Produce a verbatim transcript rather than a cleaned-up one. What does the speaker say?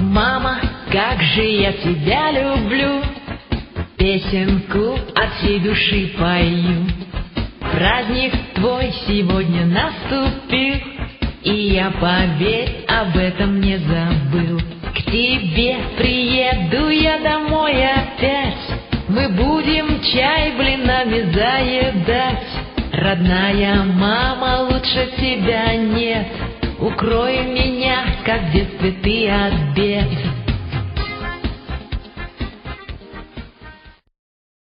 Мама, как же я тебя люблю, песенку от всей души пою. Праздник твой сегодня наступил, и я, поверь, об этом не забыл. К тебе приеду я домой опять, мы будем чай блинами заедать. Родная мама, лучше тебя нет, укрой меня, как в детстве ты от бед.